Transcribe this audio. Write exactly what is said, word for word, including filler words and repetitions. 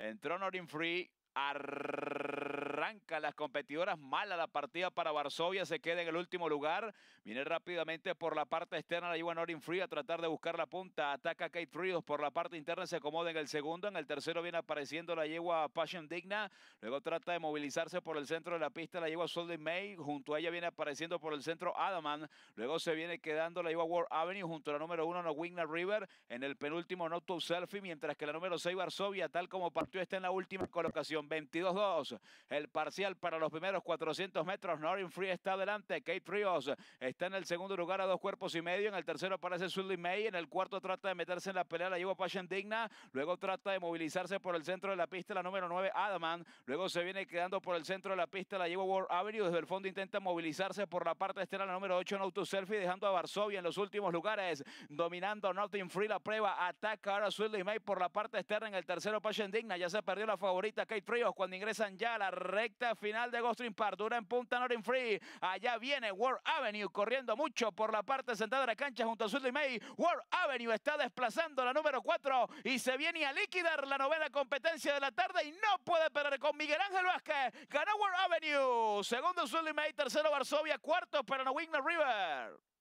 Entró Norin Free. Arranca las competidoras, mala la partida para Varsovia, se queda en el último lugar, viene rápidamente por la parte externa, la lleva Norin Free a tratar de buscar la punta, ataca a Kate Frios por la parte interna, se acomoda en el segundo, en el tercero viene apareciendo la yegua Passion Digna, luego trata de movilizarse por el centro de la pista, la yegua Solid May, junto a ella viene apareciendo por el centro Adaman, luego se viene quedando la yegua World Avenue junto a la número uno, Wigna River, en el penúltimo No To Selfie, mientras que la número seis Varsovia, tal como partió, está en la última colocación. veintidós dos, el parcial para los primeros cuatrocientos metros. Norin Free está adelante, Kate Frios está en el segundo lugar a dos cuerpos y medio, en el tercero aparece Sully May, en el cuarto trata de meterse en la pelea la lleva Passion Digna, luego trata de movilizarse por el centro de la pista la número nueve Adaman, luego se viene quedando por el centro de la pista la lleva World Avenue, desde el fondo intenta movilizarse por la parte externa la número ocho No To Selfie, dejando a Varsovia en los últimos lugares, dominando Norin Free la prueba, ataca ahora Sully May por la parte externa, en el tercero Passion Digna, ya se perdió la favorita Kate Frios cuando ingresan ya a la recta final de Gulfstream Park. Dura en punta Norin Free. Allá viene World Avenue corriendo mucho por la parte central de la cancha junto a Sully May. World Avenue está desplazando la número cuatro y se viene a liquidar la novena competencia de la tarde y no puede perder con Miguel Ángel Vázquez. Ganó World Avenue. Segundo Sully May, tercero Varsovia, cuarto para Wigna River.